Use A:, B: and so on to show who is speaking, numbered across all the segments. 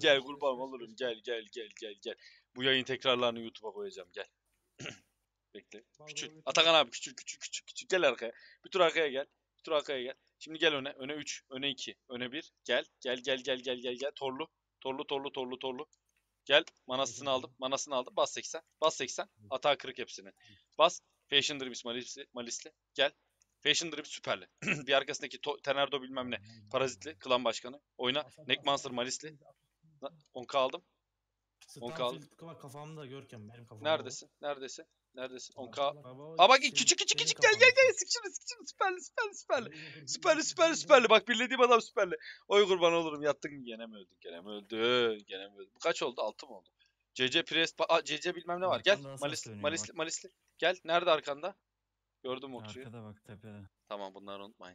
A: Gel kurban olurum. Gel. Bu yayın tekrarlarını YouTube'a koyacağım. Gel. Bekle. Küçül. Atakan abi küçül. Gel arkaya. Bir tur arkaya gel. Bir tur arkaya gel. Şimdi gel öne. Öne 3. Öne 2. Öne 1. Gel. Torlu. Gel. Manasını aldım. Bas 80. Bas 80. Atağa kırık hepsini. Bas. Fashion Dreams Malisli. Gel. Fashion Dreams süperli. Bir arkasındaki Tenerdo bilmem ne. Parazitli. Klan başkanı. Oyna. Neckmancer Malisli. 10k aldım. 10k aldım.
B: Var kafamda Görkem. Benim kafamda.
A: Neredesin? 10k.
B: Aa
A: bak küçük. Gel. Sık şunu. Süperli. Bak birlediğim adam süperli. Oy kurban olurum. Yattın mı? Gene mi öldün? Bu kaç oldu? 6 mı oldu? CC Pres. CC bilmem ne var. Gel. Malisli. Gel. Nerede arkanda? Gördüm okçuyu.
C: Arkada bak tepede.
A: Tamam bunları unutmayın.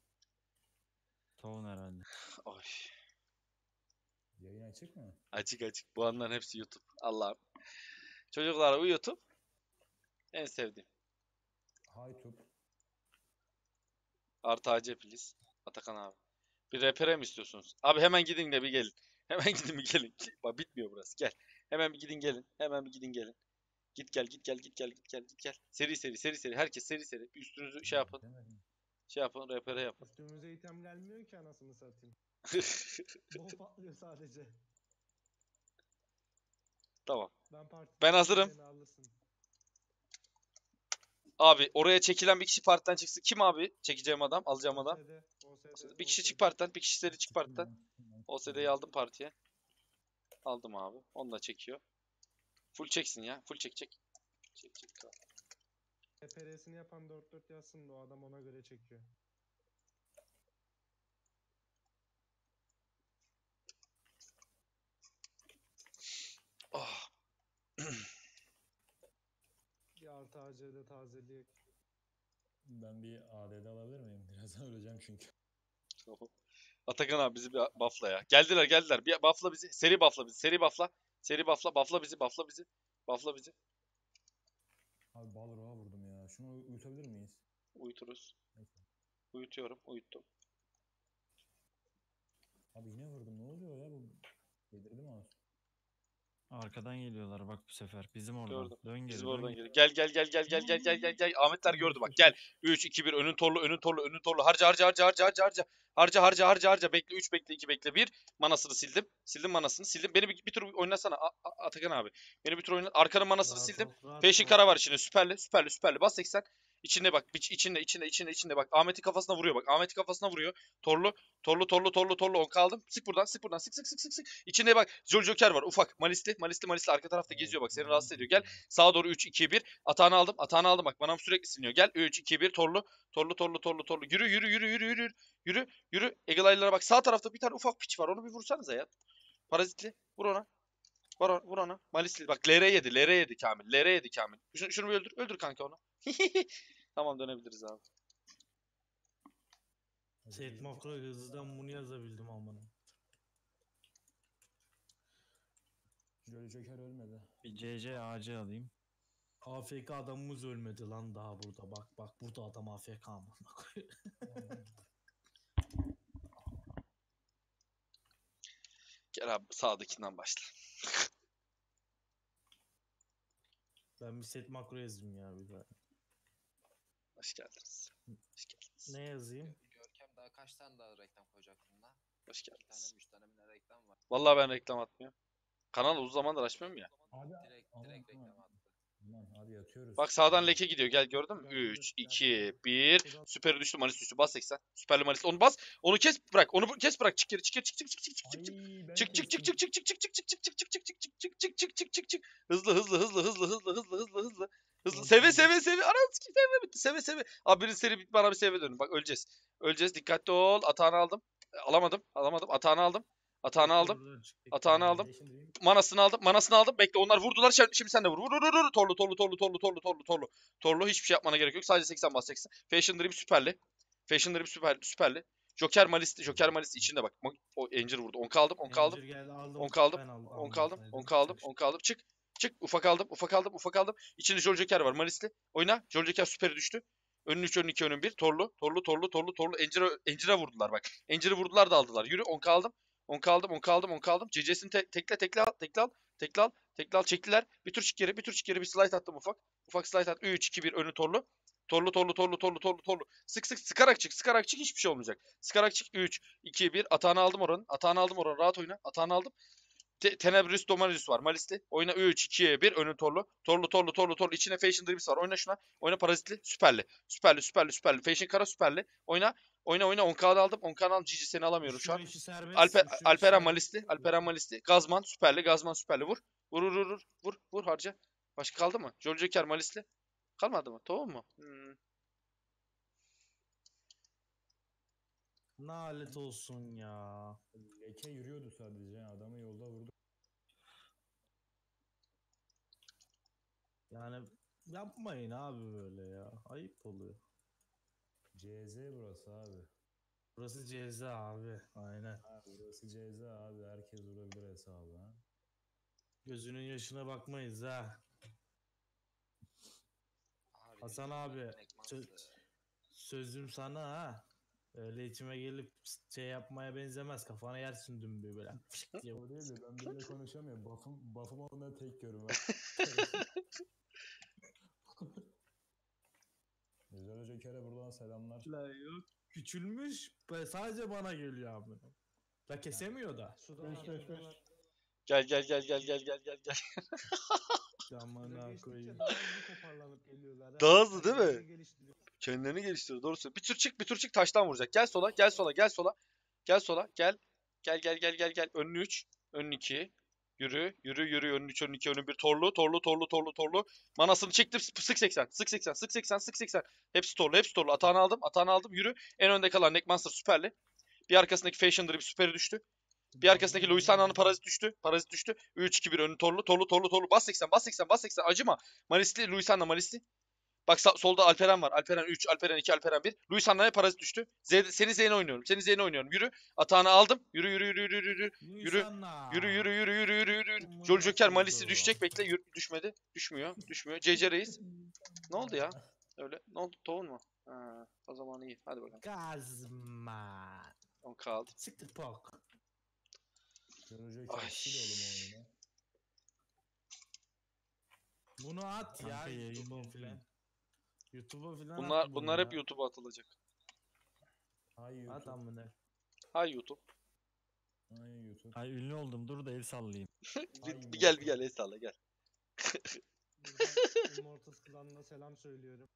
C: Town herhalde.
A: Oy.
D: Yayın açık mı?
A: Açık. Bu anların hepsi YouTube. Allah'ım. Çocuklar bu YouTube. En sevdiğim.
D: YouTube.
A: Artı AC please. Atakan abi. Bir repere mi istiyorsunuz? Abi hemen gidin de bir gelin. Hemen gidin bir gelin. Bak bitmiyor burası. Gel. Hemen bir gidin gelin. Git gel. Seri. Herkes seri. Bir üstünüzü şey yapın. Repere yapın.
B: Üstümüze item gelmiyor ki anasını satayım. Bol patlıyor sadece.
A: Tamam.
B: Ben
A: Ben hazırım. Abi oraya çekilen bir kişi partiden çıksın. Kim abi? Çekeceğim adam, alacağım adam. Bir kişi çık partiden, bir kişi seri çık partiden. OSD'yi aldım partiye. Aldım abi. Onu da çekiyor. Full çeksin ya. Full çek. Çek.
B: PR'sini yapan 4-4 yazsın da o adam ona göre çekiyor.
A: Oh.
B: Bir artı AC'de tazeliği.
D: Ben bir ADD alabilir miyim? Birazdan öleceğim çünkü.
A: Atakan abi bizi bir buffla ya. Geldiler. Bir buffla bizi. Seri buffla bizi. Seri buffla. Buffla bizi.
D: Abi Balrog'a vurdum ya. Şunu uyutabilir miyiz?
A: Uyuturuz.
D: Neyse.
A: Uyuttum.
D: Abi yine vurdum. Ne oluyor ya bu? Yedirdi mi ağzı?
C: Arkadan geliyorlar bak bu sefer. Bizim oradan.
A: Gördüm.
C: Dön geri.
A: Bizim oradan geliyor. Gel. Ahmetler gördü bak. Gel. 3 2 1 önün torlu. Harca. Bekle 3 bekle 2 bekle 1. Manasını sildim. Sildim. Beni bir tur oynasana Atakan abi. Beni bir tur oynat. Arkanın manasını sildim. Peşin kara var içinde. Süperli. Bas 80. İçinde bak. İçinde bak. Ahmet'in kafasına vuruyor. Torlu. 10 kaldım. Sık buradan. Sık. İçinde bak. Joker var. Ufak. Malisli. Arka tarafta geziyor bak. Seni rahatsız ediyor. Gel. Sağa doğru 3 2 1. Atağını aldım. Bak. Manam sürekli siliniyor. Gel. 3 2 1. Torlu. Yürü. Eagle'lara bak. Sağ tarafta bir tane ufak piç var. Onu bir vursanıza ya. Parazitli. Vur ona. Vur ona. Malisli. Bak LR yedi Kamil. Şunu bir öldür. Öldür kanka onu. Tamam dönebiliriz abi.
B: Set makro hızlıdan bunu yazabildim amına.
D: Joker ölmedi.
C: Bir CC AC alayım.
B: AFK adamımız ölmedi lan daha burada. Bak burada adam AFK amına koyuyor.
A: Gel abi sağdakinden başla.
B: Ben bir set makro yazayım ya bir daha.
A: Hoş geldiniz.
B: Ne yazayım?
E: Görkem daha kaç tane daha reklam koyacaktın lan?
A: Hoş
E: 2 tane
A: geldiniz.
E: 3 tane mi ne reklam var?
A: Vallahi ben reklam atmıyorum. Kanal uzun zamandır açmıyorum ya.
D: Abi
E: Direkt reklam attı.
D: Aman abi yatıyoruz.
A: Bak sağdan leke gidiyor. Gel gördün mü? 3, 2, 1. Süperi düştü. Malis düştü. Bas 80. Süperli Malis. Onu bas. Onu kes bırak. Çık geri. Çık. Hızlı. Seve. Anam sikeyim seve bitti. Seve. Abi birinin seri bit bana bir seve dönün. Bak öleceğiz. Dikkatli ol. Atağını aldım. Alamadım. Atağını aldım. Manasını aldım. Bekle onlar vurdular. Şimdi sen de vur. Vur. Torlu. Hiçbir şey yapmana gerek yok. Sadece 80 basacaksın. Fashion Dream süperli. Joker Malisti içinde bak. O Angel vurdu. 10 kaldım. 10 kaldım. Çık. Ufak aldım. İçinde Joker var. Malisti. Oyna. Joker süperi düştü. Önün 3, önün 2, önün 1. Torlu. Angel'a vurdular bak. Angel'ı vurdular da aldılar. Yürü. 10 kaldım. 10 kaldım, 10 kaldım, 10 kaldım. CC'sini tekle al. Çektiler. Bir tur çık geri, bir tur çık geri. Bir slide attım ufak. Ufak slide at. 3, 2, 1 önü torlu. Torlu. Sıkarak çık. Hiçbir şey olmayacak. Sıkarak çık. 3, 2, 1. Atağını aldım oranın. Rahat oyna. Atağını aldım. Tenebris Dominus var. Malisli. Oyna 3, 2, 1. Önün torlu. Torlu. İçine Fashion Dreams var. Oyna şuna. Oyna Parazitli. Süperli. Fashion Kara süperli. Oyna. 10K'da aldım. 10K'da aldım. Cici seni alamıyorum şu an.
B: 3'lü 5'i serbest. 3'lü 5'i
A: Alperen
B: serbest.
A: Malisti. Gazman süperli. Vur harca. Başka kaldı mı? Joker Malisli. Kalmadı mı? Tamam mı?
B: Nalet olsun ya.
D: Leke yürüyordu sadece. Adamı yolda vurdu.
B: Yani yapmayın abi böyle ya. Ayıp oluyor.
D: CZ burası abi.
B: Burası ceza abi. Aynen.
D: Ha, burası CZ abi. Herkes vurabilir hesabı ha.
B: Gözünün yaşına bakmayız ha. Hasan abi, sözüm sana ha. Öyle içime gelip şey yapmaya benzemez. Kafana yersin dün bir böyle. Fışk diye.
D: O değil de ben böyle konuşamıyorum. Buff'ım ondan tek görüm. Güzel Joker'e buradan selamlar.
B: La yok. Küçülmüş. Sadece bana geliyor abi. La kesemiyor da.
A: Gel.
B: Camına koyayım.
A: Daha hızlı değil mi? Kendilerini geliştiriyor. Doğru söylüyor. Bir tur çık taştan vuracak. Gel sola. Gel. Önünü 3. Önünü 2. Yürü. Önünü 3, önünü 2, önü 1. Torlu. Manasını çektim. Sık 80. Hepsi torlu. Atağını aldım. Yürü. En önde kalan Neckmaster süperli. Bir arkasındaki Fashion Drip süperi düştü. Bir arkasındaki Louisiana'nın parazit düştü. 3, 2, 1 önü torlu. Bas 80. Acıma. Malisli. Bak solda Alperen var. Alperen 3, Alperen 2, Alperen 1. Louisiana'ya parazit düştü. Seni Z'ne oynuyorum. Yürü. Atağını aldım. Yürü. Jol Joker Malisli düşecek. Bekle. Düşmedi. Düşmüyor. CC Reis. Ne oldu ya? Öyle. Ne oldu? Tohum mu? Ha, o zaman iyi. Hadi bakalım.
B: Gazman.
A: 10 kaldı.
B: Siktir pok.
D: Güzel Joker sil oğlum oyunu.
B: Bunu at ya
C: Kanka
B: YouTube'a
C: yayın
B: filan. YouTube'a filan
A: Bunlar hep YouTube'a atılacak.
D: Hay YouTube.
B: At amına.
A: Hay YouTube.
D: Hay YouTube.
C: Ay ünlü oldum dur da el sallayayım.
A: Bir gel Esra'la gel.
F: Buradan Immortals klanına selam söylüyorum.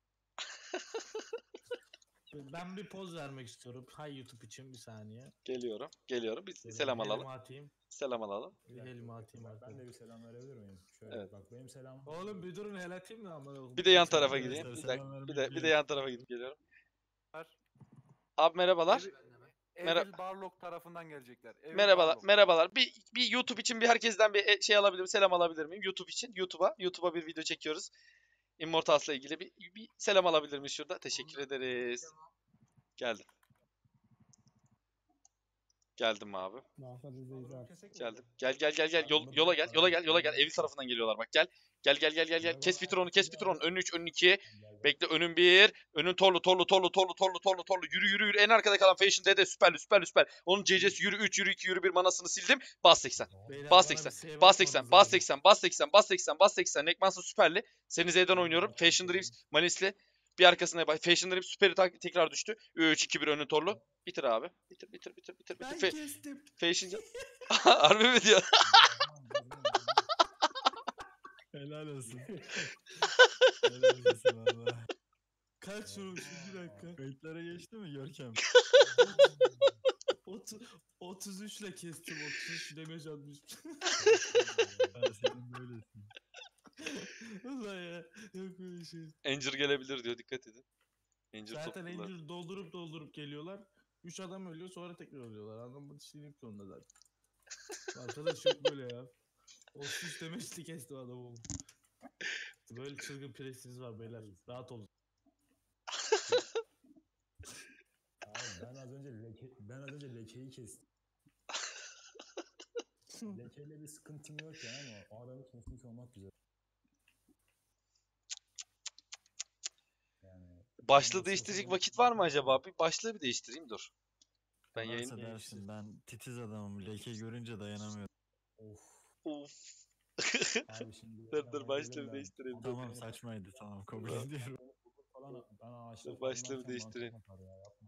B: Ben bir poz vermek istiyorum. Hay YouTube için bir saniye.
A: Geliyorum. Bir
B: Şöyle
A: selam
B: bir
A: alalım.
B: elimi atayım.
A: Bir
B: Bir elimi atayım.
D: Ben de bir selam verebilir miyim? Şöyle
A: Evet.
D: bak benim selamım.
B: Oğlum bir durun el atayım da ama.
A: Bir de yan tarafa
C: Arkadaşlar,
A: gideyim. Bir
C: selam
A: dakika.
C: vermek
A: Bir de
C: yok.
A: yan tarafa gidip geliyorum. Abi merhabalar.
G: Evil Barlock tarafından gelecekler. Evil
A: Merhabalar.
G: Barlock.
A: Bir YouTube için bir herkesten bir şey alabilir, selam alabilir miyim? YouTube için. YouTube'a bir video çekiyoruz. Immortals'la ilgili bir selam alabilir miyiz şurada? Teşekkür ederiz. Geldim. Geldim abi. Geldim. Gel. Yola gel. Evin tarafından geliyorlar bak. Gel. Kes Pitron'u. Önün 3, önün 2. Bekle önün 1. Önün torlu. Yürü. En arkada kalan Fashion Dede süper. Onun CC'si yürü 3, yürü 2, yürü 1 manasını sildim. Bas 80. Bas 80. Neckmaster süperli. Seni Z'den oynuyorum. Fashion Dreams Malisli. Bir arkasına bak. Fashion Dreams süperi tekrar düştü. 3, 2, 1 önün torlu. Bitir abi. Bitir.
B: Ben kestim.
A: Fashion Harbi mi diyor?
C: Helal olsun. Helal olsun valla.
B: Kaç vurmuşum bir dakika.
C: Kayıtlara geçti mi Görkem?
B: 33 ile kestim. 33 damage atmış.
C: Ben senin böylesin.
B: Ulan ya. Yok böyle şey.
A: Anger gelebilir diyor. Dikkat edin. Anger
B: Zaten
A: toplular.
B: Angel doldurup geliyorlar. 3 adam ölüyor sonra tekrar ölüyorlar. Adam bu dişliğinin sonunda zaten. Arkadaş yok böyle ya. 33 demeçli kestim adamı. Böyle çılgın presiniz var beyler. Rahat olun.
D: Abi ben az önce lekeyi kestim. Lekeyle bir sıkıntım yok ya ama o adamı kesmiş olmak güzel. Yani
A: Başlığı değiştirecek vakit var mı acaba? Bir başlığı bir değiştireyim dur. Ben yayın...
C: Varsa dersin ben titiz adamım. Leke görünce dayanamıyorum.
D: Of.
A: Uf.
D: Abi şimdi
A: Dur başlığı değiştireyim. Dur.
C: Tamam saçmaydı tamam kabul ediyorum.
D: falan ben ağaçta
A: Dur, başlığı
D: farmlarken
A: değiştireyim.
D: mantar atar ya yapma.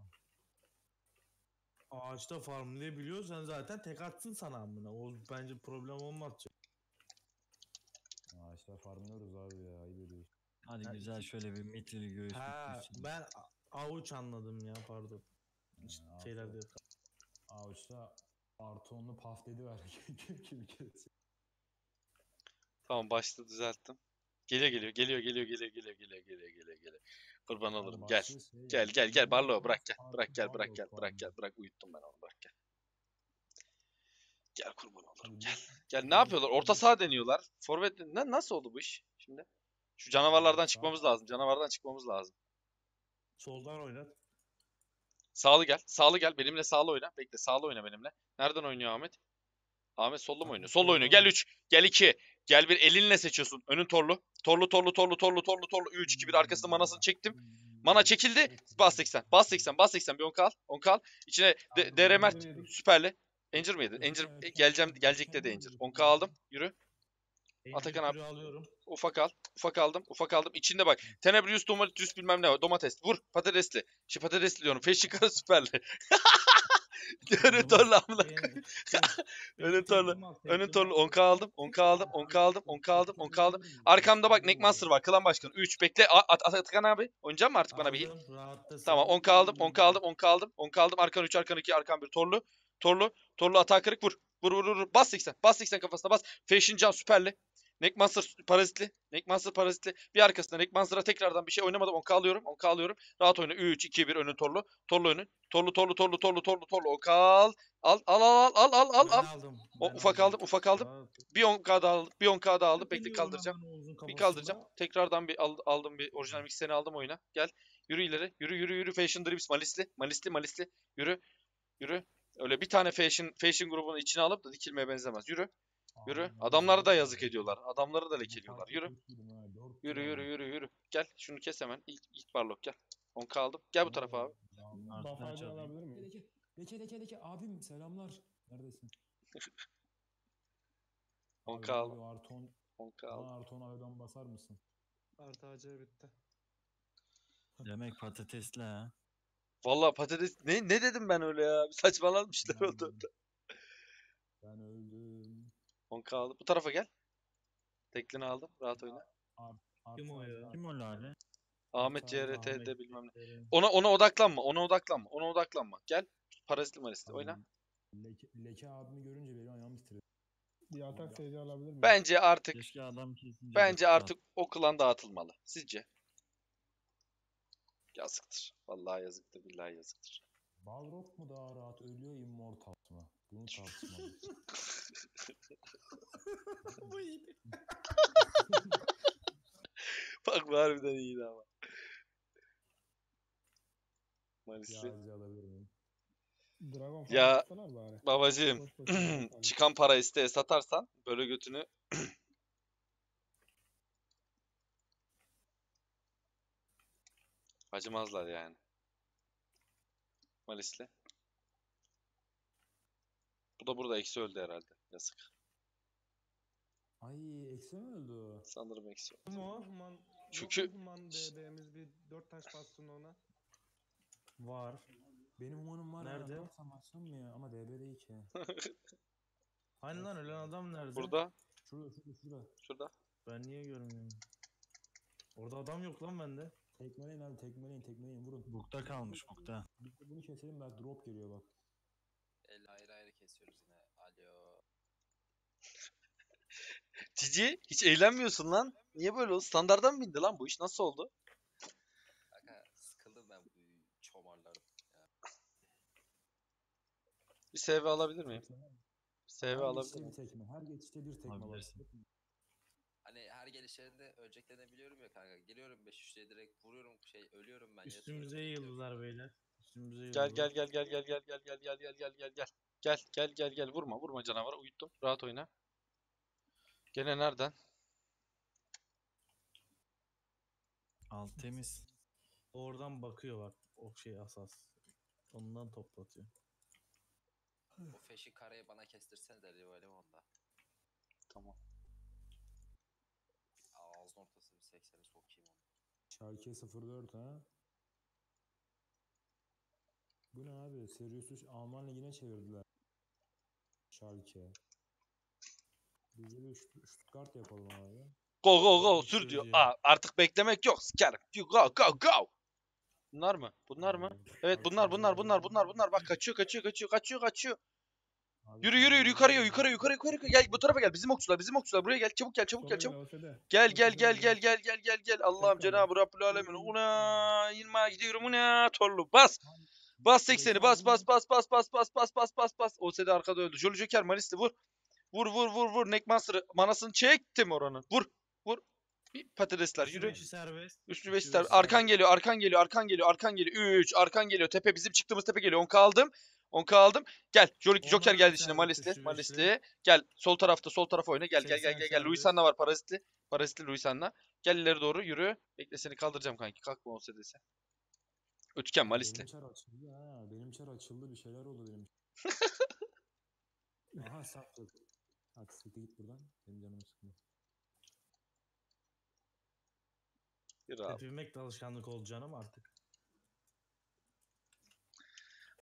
B: Ağaçta farmlayabiliyorsan zaten tek atsın sana amına. O bence problem olmaz.
D: Ağaçta farmlıyoruz abi ya ayıp ediyorsun.
C: Hadi
B: Ha,
C: güzel şöyle bir mitrili göğüs
B: Ha
C: bitmişsin.
B: ben avuç anladım ya pardon. Şeyler de yok.
D: Ağaçta artı 10'lu paf dedi ver. Kim kesin.
A: Tamam başlığı düzelttim. Geliyor. Kurban olurum. Gel. Gel Barlo bırak gel. Bırak uyuttum ben onu bırak gel. Gel kurban olurum gel. Gel ne yapıyorlar? Orta saha deniyorlar. Forvet nasıl oldu bu iş şimdi? Şu canavarlardan çıkmamız lazım. Canavardan çıkmamız lazım.
B: Soldan oynat.
A: Sağlı gel. Benimle sağlı oyna. Bekle sağlı oyna benimle. Nereden oynuyor Ahmet? Ahmet sollu mu oynuyor? Sollu oynuyor. Gel 3. Gel 2. Gel 1. Elinle seçiyorsun. Önün torlu. Torlu. 3 2 1 arkasında manasını çektim. Mana çekildi. Bas 80. Bas 80. Bir 10 kal. 10 kal. İçine DR Mert süperli. Angel mıydı? Angel gelecek dedi Angel. 10k aldım. Yürü. Atakan abi.
B: Alıyorum.
A: Ufak aldım. İçinde bak. Tenebrius domates bilmem ne var. Domates. Vur. Patatesli. Patatesli diyorum. Feşikara süperli. Önün torlu amına. Önün torlu 10k aldım. Arkamda bak Neckmaster var. Klan başkanı. 3 bekle. Atakan abi. Oynayacak mı artık bana bir hit? Tamam 10k aldım. Arkan 3 arkan 2 arkan 1 Torlu atağa kırık vur. Vur. Bas 80 kafasına bas. Fashion Can süperli. Neckmaster parazitli. Bir arkasında Neckmaster'a tekrardan bir şey oynamadım. 10k alıyorum. Rahat oyna. 3 2 1 önün torlu. Torlu önün. Torlu. 10k al. Al.
B: Aldım.
A: Ufak aldım. Bir 10k daha aldım. Bekle kaldıracağım. Bir kaldıracağım. Tekrardan bir aldım bir orijinal mixeni aldım oyuna. Gel. Yürü ileri. Yürü. Fashion Drips Malisli. Yürü. Öyle bir tane fashion grubunun içine alıp da dikilmeye benzemez. Yürü. Adamlara da yazık ediyorlar. Adamları da lekeliyorlar. Yürü. Gel. Şunu kes hemen. İlk barlok gel. 10k aldım. Gel bu tarafa abi.
C: Artıdan çalayım.
D: alabilir miyim? Leke abim selamlar. Neredesin?
A: 10k aldım.
D: Artı 10
A: 10k aldım.
D: artı 10 aydan basar mısın?
F: Artı AC bitti.
C: Demek patatesli ha.
A: Vallahi patates ne dedim ben öyle ya? Saçmalanmışlar oldu.
D: Ben öldüm.
A: 10k aldım. Bu tarafa gel. Teklini aldım. Rahat oyna.
B: Kim o ya?
C: Kim o lale?
A: Ahmet
D: Ahmet.
A: CRT'de bilmem ne. Ona odaklanma. Gel. Parazitli malisli oyna.
D: Leke abimi görünce benim ayağım titredi.
F: Bir atak seyirci alabilir miyim?
A: Bence artık
C: Keşke adam kesince.
A: Bence artık o klan dağıtılmalı. Sizce? Yazıktır. Vallahi yazıktır. Billahi yazıktır.
D: Balrog mu daha rahat ölüyor Immortal mı? Bunu tartışmalıyız.
A: Bak bu harbiden iyiydi ama. Malisli.
D: Yazıcı alabilir miyim?
F: Dragon
A: Ya,
F: falan bari.
A: Babacığım
F: Boş boşuna falan.
A: çıkan para isteye satarsan böyle götünü acımazlar yani. Malisli. Bu da burada eksi öldü herhalde. Yazık.
D: Ay eksi mi öldü?
A: Sanırım eksi öldü.
F: Human,
A: Çünkü-
F: Human DB'miz bir 4 taş bassın ona.
B: Var.
D: Benim humanım var.
B: Nerede?
D: Ya, baksam açsam mı ya? Ama DB değil ki.
B: Hani lan ölen adam nerede?
A: Burada.
D: Şurada.
B: Ben niye görmüyorum? Orada adam yok lan bende.
D: Tekmeleyin abi tekmeleyin vurun.
C: Bukta kalmış bukta.
D: Biz de bunu keselim belki drop geliyor bak.
E: El ayrı kesiyoruz yine. Alo.
A: Cici hiç eğlenmiyorsun lan. Niye böyle oldu? Standardan mı indi lan bu iş? Nasıl oldu?
E: Kanka sıkıldım ben bu çomarlardan.
A: Bir SV alabilir miyim? SV
D: Her
A: alabilir
D: geçişte
A: miyim?
D: bir tekme. Her geçişte bir tekme var.
C: Alabilirsin.
E: Hani her gelişlerinde öleceklerini ya kanka. Geliyorum 5-3'te direkt vuruyorum ölüyorum ben.
B: Üstümüze yığıldılar beyler. Üstümüze
A: Gel
B: yığıldılar.
A: gel. Vurma canavara. Uyuttum. Rahat oyna. Gene nereden?
C: Alt temiz.
B: Oradan bakıyor bak. O şey asas. Ondan toplatıyor.
E: O feşi karayı bana kestirsenize rivalim onda.
A: Tamam.
E: Ağzın ortası bir 80'i sokayım onu.
D: Schalke 04 ha. Bu ne abi? Sirius'u Alman ligine çevirdiler. Schalke. Biz de bir Stuttgart yapalım abi.
A: Go go go
B: Bak,
A: sür diyor.
B: söyleyeceğim.
A: Artık beklemek yok. Sikerim. You go go go. Bunlar mı? Bunlar mı?
D: Abi,
A: Evet bunlar bak kaçıyor.
D: abi
A: Yürü
D: fazla
A: yukarıya
D: değil.
A: Gel bu tarafa gel. Bizim okçular buraya gel. Çabuk gel. Gel. Allah'ım Cenab-ı Rabbül Alemin. Una 20'ye gidiyorum una torlu. Bas 80'i bas. OSD arkada öldü. Jolly Joker Malisli vur. Vur. Neckmaster'ı manasını çektim oranın. Vur. Bir patatesler
B: Üçlü
A: yürü.
B: beşi serbest.
A: Üstü
B: Üçlü
A: beşler.
B: beşi
A: Arkan
B: serbest.
A: geliyor. 3 arkan geliyor. Tepe bizim çıktığımız tepe geliyor. 10k aldım. Gel. Joker
B: Onlar
A: geldi
B: bir
A: içine
B: serbest, üçlü
A: Malisli. Gel. Sol tarafa oyna. Gel.
B: 80
A: Luis
B: serbest.
A: Anna var Parazitli Luis Anna. Gel ileri doğru yürü. Bekle seni kaldıracağım kanki. Kalkma olsa dese. Ötken Malisli.
D: Benim çar açıldı ha. Benim çar açıldı. Bir şeyler oldu benim. Aha sattı. Hadi siktir git buradan. Benim canımı sıkma.
A: Yürü abi.
B: Tepinmek de alışkanlık oldu canım artık.